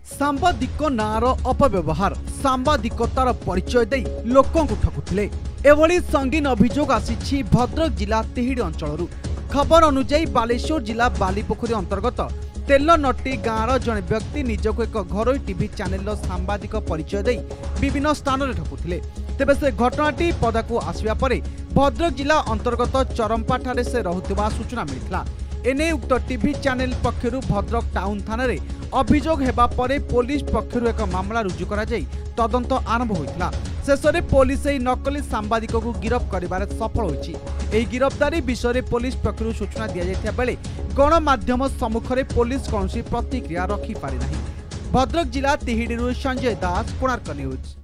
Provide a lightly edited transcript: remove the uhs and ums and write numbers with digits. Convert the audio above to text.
सांबादिक नार अपव्यवहार सांबादिकतार परिचय दे लोकों को ठकुथिले एभली संगीन अभियोग आसी भद्रक जिला तिहिडी अंचल। खबर अनुसार बालेश्वर जिला बालीपोखरी अंतर्गत तेलनट्टी गाँवर जड़े व्यक्ति निजक एक घरोई टीवी चैनल सांबादिक परिचय दे विभिन्न स्थान में ठकुथिले। तेबे से घटनाटी पदाकू आसवा परे भद्रक जिला अंतर्गत चरंपा ठारे से रहुथिबा सूचना मिलिथिला। एने उक्त टीवी चैनल पक्षरु भद्रक टाउन थाना रे अभियोग हेबा परे पुलिस पक्षरु एक मामला रुजु करा जाई तदंत आरंभ होइतिला। शेषरे पुलिस एही नकली सांबादिक को गिरफ्त करिबारे सफल होइछि। एही गिरफ्तारी विषय रे पुलिस पक्षरु सूचना दिया जायथिया बेले गणमाध्यम सम्मुखरे पुलिस कौनसी प्रतिक्रिया रखि पारि नाही। भद्रक जिला तिहिडीरु संजय दास, कोणार्क न्यूज।